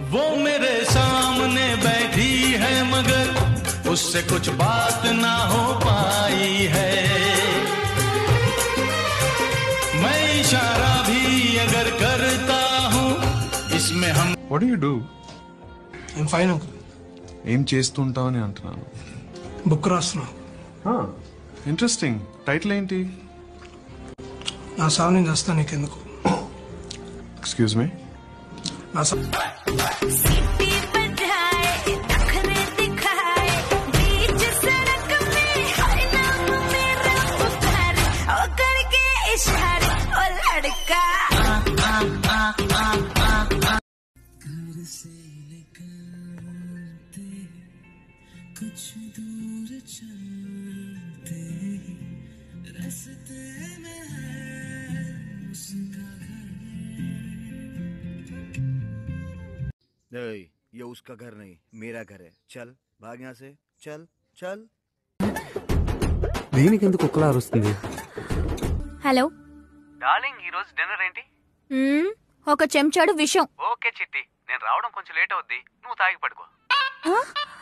वो मेरे सामने बैठी है मगर उससे कुछ बात ना हो पाई है। मैं इशारा भी अगर करता हूँ इसमें हम। What do you do? I'm fine uncle. ఏం చేస్తుంటావు అని అంటున్నాను. బుక్ రాస్తున్నా. ఇంట్రెస్టింగ్. టైటిల్ ఏంటి? నా సావు నేను చేస్తా నీకెందుకు. Excuse me. నా कुछ दूर चलते रास्ते में है उसका घर। ये उसका घर नहीं मेरा घर है, चल भाग यहाँ से, चल चल। దీనికి ఎందుకు కుక్కలా అరుస్తుంది? హలో డార్లింగ్, ఈ రోజు డిన్నర్ ఏంటి? ఒక చెంచాడు విషం. ఓకే చిట్టి, నేను రావడం కొంచెం లేట్ అవుద్ది, నువ్వు తాగి పడుకో.